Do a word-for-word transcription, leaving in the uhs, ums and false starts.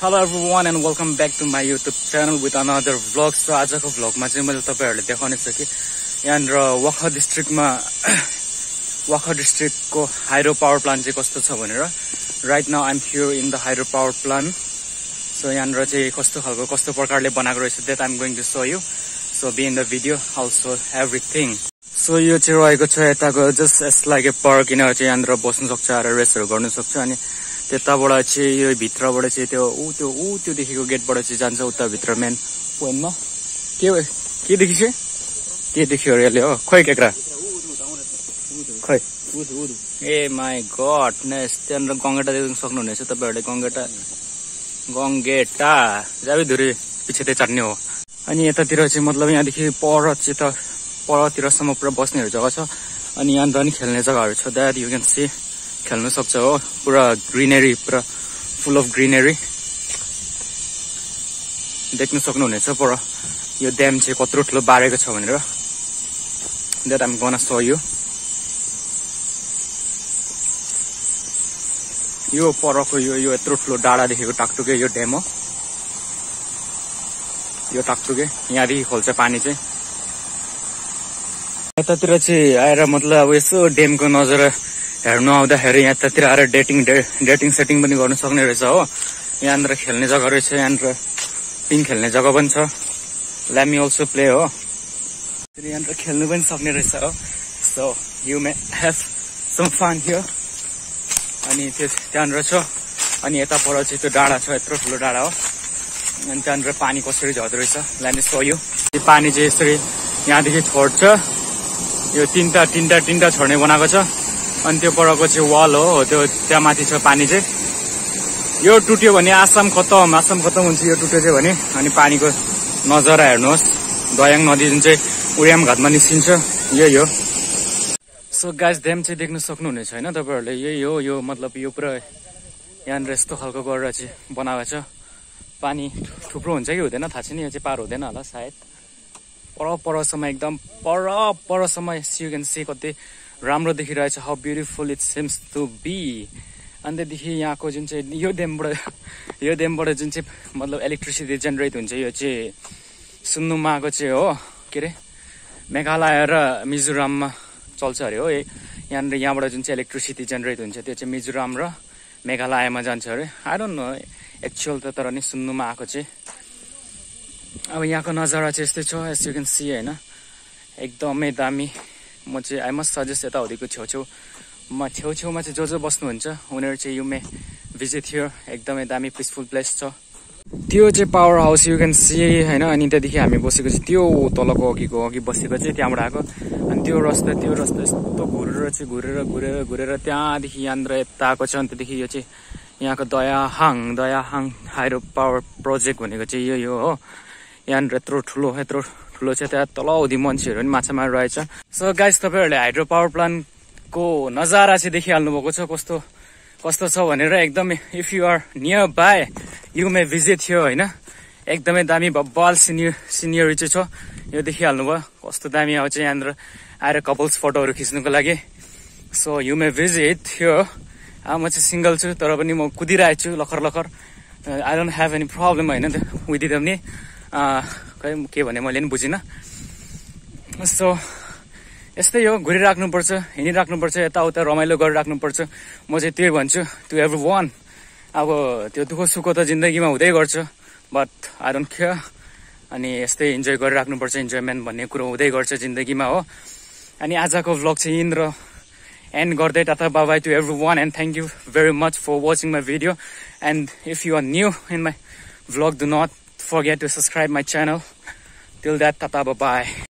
Hello everyone and welcome back to my YouTube channel with another vlog. So आजको vlog मा चाहिँ मैले तपाईहरुले देखाउने छु कि यहाँ Wokha district मा Wokha district को hydro power plant चाहिँ कस्तो छ भनेर. Right now I'm here in the hydro power plant. So यहाँ चाहिँ कस्तो खालको कस्तो प्रकारले बनाएको रहेछ that I'm going to show you. So be in the video also everything. So यो चाहिँ रहेको छ यताको just as like a park in चाहिँ यहाँ बस्न सक्छ र रेस्टहरु गर्न सक्छ अनि त्यताबाट चाहिँ यो भित्रबाट चाहिँ त्यो उ त्यो उ त्यो देखेको गेटबाट चाहिँ जान्छ उता भित्र मेन पोइन्टमा के के देखिछ के देख्यो रे यसले हो खोइ केक्रा खोइ ए माय गॉड नेस त्यहाँ गंगेटा देख्न सक्नुहुनेछ तपाईहरुले गंगेटा गंगेटा जाबे धुरी पिछेते चढ्ने हो अनि यतातिर चाहिँ मतलब यहाँदेखि पर चाहिँ त परतिरसम्म पुरा बस्नेहरु जग्गा छ अनि यहाँ पनि खेल्ने जग्गाहरु छ दैट यु क्यान सी खेल्न सक्छ हो पुरा ग्रीनरी पुरा फुल अफ ग्रीनरी देख्न सक्नुहुनेछ पर यो ड्याम चाहिँ कत्रो ठुलो बारेको छ भनेर that I am gonna show you यो परको यो यो यत्रो ठुलो डाँडा देखेको टाकटुके यो ड्याम हो यो टाकटुके यहाँदेखि खोल्छ पानी चाहिँ यतातिर चाहिँ आएर मतलब अब यसो ड्यामको नजारा हेर्नु आउँदाखेरि यतातिर आएर डेटिङ डेटिङ सेटिङ पनि गर्न सक्ने रहेछ हो यहाँनिर खेल्ने जग्गा रहेछ यहाँनिर पिङ खेल्ने जग्गा पनि छ लेट मी अल्सो प्ले हो यहाँनिर खेल्नु पनि सक्ने रहेछ हो so you may have some fun here अनि त्यो त्यहाँनिर छ अनि यता पर चाहिँ त्यो डाँडा छ यत्रो ठुलो डाँडा हो अनि त्यहाँनिर पानी कसरी झर्दो रहेछ लेट मी शो यु त्यो पानी चाहिँ यसरी यहाँदेखि छोड्छ यो तीनटा तीनटा तीनटा छोड्ने बनाएको छ अनि त्यो परको चाहिँ वाल हो त्यो त्यहाँ माथि छ पानी चाहिँ यो टुट्यो भने आसाम खतम आसाम खतम हुन्छ यो टुट्यो चाहिँ भने अनि पानीको नजारा हेर्नुहोस् दयाङ नदी जुन चाहिँ उयाम घाटमा निस्किन्छ यही हो सो गाइस ड्याम चाहिँ देख्न सक्नुहुनेछ हैन तपाईहरुले यही हो यो मतलब यो पुरा यहाँनिर यस्तो खालको गरेर चाहिँ बनाएको छ पानी थुप्रो हुन्छ कि हुँदैन थाहा छैन यो चाहिँ पार हुँदैन होला सायद पर परसम्म एकदम पर परसम्म यु क्यान सी कति राम्रो देखिरहेछ how beautiful it seems to be अनि त्यहाँदेखि यहाँको जुन चाहिँ यो ड्यामबाट यो ड्यामबाट जुन चाहिँ मतलब इलेक्ट्रिसिटी जेनेरेट हुन्छ यो चाहिँ सुन्नुमाको चाहिँ हो के अरे मेघालय र मिजोराममा चल्छ अरे हो यहाँनिर यहाँबाट जुन चाहिँ इलेक्ट्रिसिटी जेनेरेट हुन्छ त्यो चाहिँ मिजोराम र मेघालयमा जान्छ अरे आई डोन्ट नो एक्चुअल त तर नि सुन्नुमा आएको चाहिँ अब यहाँको नजारा चाहिँ यस्तै छ एस यु क्यान सी होइन एकदमै दामी म चाहिँ आई मस्ट सजेस्ट यताउतिको छेउछेउमा छेउछेउमा चाहिँ जो जो बस्नुहुन्छ उनीहरू चाहिँ यु मे भिजिट हियर एकदमै दामी पिसफुल प्लेस छ त्यो चाहिँ power house you can see होइन अनि त्यहाँदेखि हामी बसेको चाहिँ त्यो तलको अघिको अघि बसेको चाहिँ त्यहाँबाट आएको अनि त्यो रस्ता त्यो रस्ता यस्तो घुरेर चाहिँ घुरेर घुरेर घुरेर त्यहाँदेखि यहाँनिर यता आएको छ अनि त्यहाँदेखि यो चाहिँ यहाँको Dayahang Dayahang hydro power project भनेको चाहिँ यही हो यहाँनिर यत्रो ठुलो यत्रो ठुलो चाहिँ त्यहाँ तलौधी मान्छेहरू पनि माछा मारिरहेछ सो गाइस तपाईहरुले हाइड्रो पावर प्लान्टको नजारा चाहिँ देखिहाल्नु भएको छ कस्तो कस्तो छ भनेर एकदमै if you are nearby you may visit here होइन एकदमै दामी बब्बाल सिनियर सिनियरी चाहिँ छ यो देखिहाल्नु भयो कस्तो दामी आउँछ यहाँनिर आएर कपल्स फोटोहरू खिच्नुको लागि so you may visit here म चाहिँ सिङ्गल छु तर पनि म कुदिरहेको छु लखर लखर I don't have any problem होइन विथ पनि खै के भने मैले पनि बुझिनँ सो यस्तै हो घुरिराख्नुपर्छ हिँडिराख्नुपर्छ यताउता रमाइलो गरिराख्नुपर्छ म चाहिँ त्यही भन्छु टु एभ्री वान अब त्यो दुःख सुख त जिन्दगीमा हुँदै गर्छ बट आई डोन्ट केयर अनि यस्तै इन्जोय गरिराख्नुपर्छ इन्जोयमेन्ट भन्ने कुरो हुँदै गर्छ जिन्दगीमा हो अनि आजको भ्लग चाहिँ यहीँनिर एन्ड गर्दै tata bye bye to everyone and thank you very much for watching my video and if you are new in my vlog do not forget to subscribe my channel. Till that, tata bye bye.